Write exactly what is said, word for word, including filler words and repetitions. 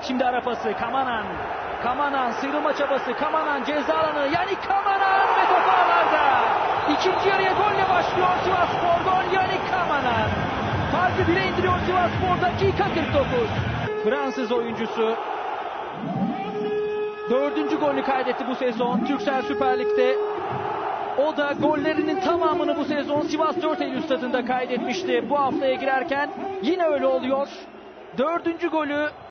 Şimdi ara pası. Kamanan. Kamanan sıyrılma çabası. Kamanan ceza alanı. Yannick Kamanan ve top ağlarda. İkinci yarıya golle başlıyor Sivasspor. Gol Yannick Kamanan. Farkı bire indiriyor Sivasspor. Dakika kırk dokuz. Fransız oyuncusu dördüncü golünü kaydetti bu sezon Türksel Süper Lig'de. O da gollerinin tamamını bu sezon Sivas dört Eylül stadında kaydetmişti. Bu haftaya girerken yine öyle oluyor. Dördüncü golü